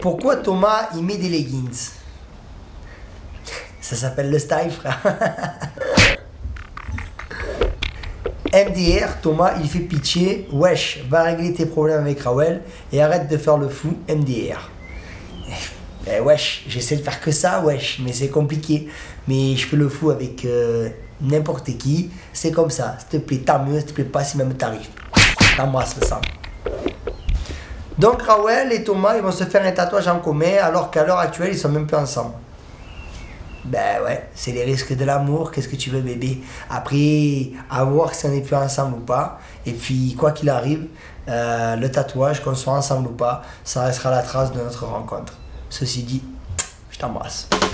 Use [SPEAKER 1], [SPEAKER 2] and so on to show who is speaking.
[SPEAKER 1] Pourquoi Thomas il met des leggings? Ça s'appelle le style, frère. MDR, Thomas il fait pitié. Wesh, va régler tes problèmes avec Rawel et arrête de faire le fou, MDR. Wesh, j'essaie de faire que ça, wesh, mais c'est compliqué. Mais je fais le fou avec n'importe qui, c'est comme ça. S'il te plaît, tant mieux, s'il te plaît pas, si même t'arrives. T'embrasse le sang. Donc Rawel et Thomas, ils vont se faire un tatouage en commun, alors qu'à l'heure actuelle, ils sont même plus ensemble. Ben ouais, c'est les risques de l'amour, qu'est-ce que tu veux bébé? Après, à voir si on est plus ensemble ou pas. Et puis, quoi qu'il arrive, le tatouage, qu'on soit ensemble ou pas, ça restera la trace de notre rencontre. Ceci dit, je t'embrasse.